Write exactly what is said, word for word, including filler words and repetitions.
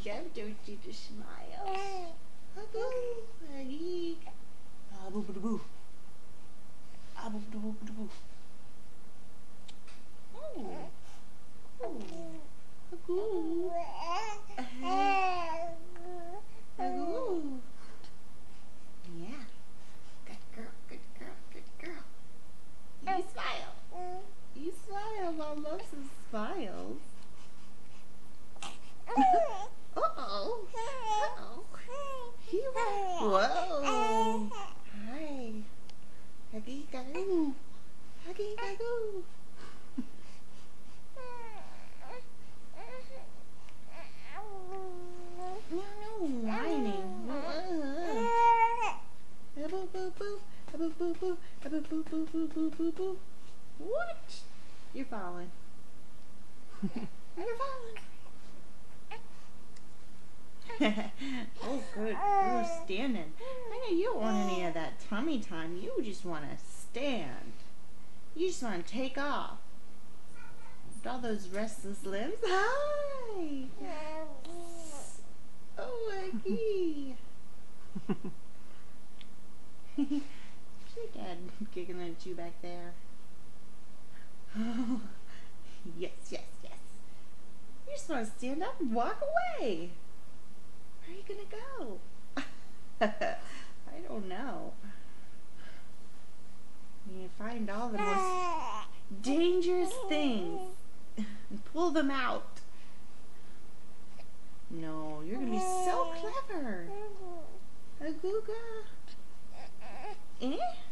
love, don't you, to smile? Boo, Aggie. Ah, boo, boo, boo. Ah, boo, boo, boo, boo, boo. Oh. Oh. Agoo. Agoo. Yeah. Good girl, good girl, good girl. You smile. You smile. Mom loves some smiles. Uh-oh. Uh-oh. Whoa. Hi. Huggy gagoo. Huggy gagoo. No, no whining. No, uh-huh. Boo, boo, boo. Boo, boo, boo. Boo, boo, boo, boo, boo, boo, boo. What? You're falling. You're falling. Oh, good. You're standing. I know you don't want any of that tummy time. You just want to stand. You just want to take off. With all those restless limbs. Hi. Oh, Aggie. Your dad giggling at you back there. Oh, yes, yes, yes. You just want to stand up and walk away. Where are you gonna go? I don't know. You find all the most dangerous things and pull them out. No, you're gonna be so clever. Agooga. Eh?